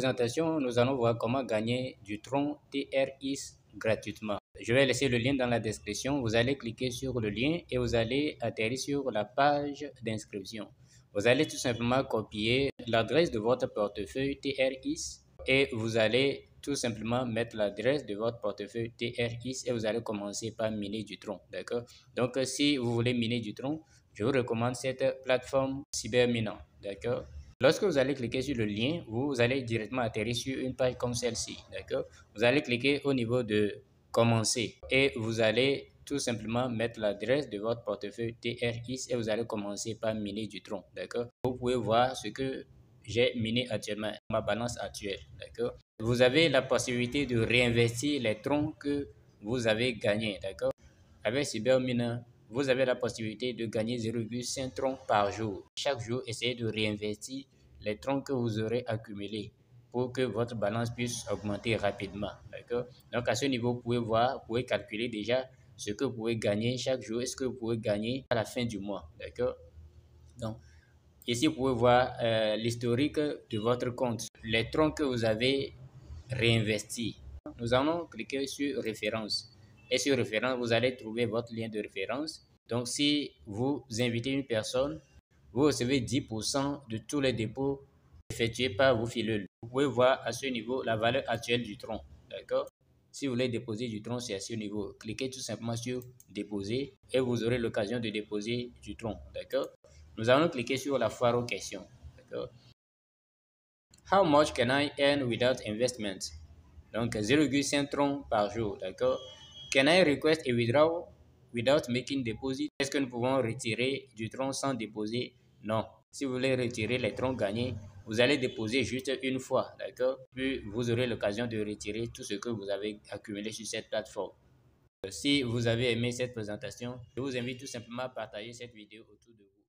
présentation, nous allons voir comment gagner du Tron TRX gratuitement. Je vais laisser le lien dans la description. Vous allez cliquer sur le lien et vous allez atterrir sur la page d'inscription. Vous allez tout simplement copier l'adresse de votre portefeuille TRX et vous allez tout simplement mettre l'adresse de votre portefeuille TRX et vous allez commencer par miner du Tron. D'accord? Donc, si vous voulez miner du Tron, je vous recommande cette plateforme Cyberminant. D'accord? Lorsque vous allez cliquer sur le lien, vous allez directement atterrir sur une page comme celle-ci. D'accord? Vous allez cliquer au niveau de commencer et vous allez tout simplement mettre l'adresse de votre portefeuille TRX et vous allez commencer par miner du Tron. D'accord? Vous pouvez voir ce que j'ai miné actuellement, ma balance actuelle. D'accord? Vous avez la possibilité de réinvestir les troncs que vous avez gagnés. D'accord? Avec Cyberminant, vous avez la possibilité de gagner 0,5 troncs par jour. Chaque jour, essayez de réinvestir les troncs que vous aurez accumulés pour que votre balance puisse augmenter rapidement. D'accord? Donc, à ce niveau, vous pouvez voir, vous pouvez calculer déjà ce que vous pouvez gagner chaque jour et ce que vous pouvez gagner à la fin du mois. D'accord? Donc, ici, vous pouvez voir l'historique de votre compte, les troncs que vous avez réinvestis. Nous allons cliquer sur référence. Et sur référence, vous allez trouver votre lien de référence. Donc, si vous invitez une personne, vous recevez 10% de tous les dépôts effectués par vos filules. Vous pouvez voir à ce niveau la valeur actuelle du tronc. D'accord? Si vous voulez déposer du tronc, c'est à ce niveau. Cliquez tout simplement sur déposer et vous aurez l'occasion de déposer du tronc. D'accord? Nous allons cliquer sur la foire aux questions. D'accord? How much can I earn without investment? Donc 0,5 troncs par jour. D'accord? Can I request a withdrawal without making deposit? Est-ce que nous pouvons retirer du tronc sans déposer? Non. Si vous voulez retirer les troncs gagnés, vous allez déposer juste une fois. D'accord? Puis vous aurez l'occasion de retirer tout ce que vous avez accumulé sur cette plateforme. Si vous avez aimé cette présentation, je vous invite tout simplement à partager cette vidéo autour de vous.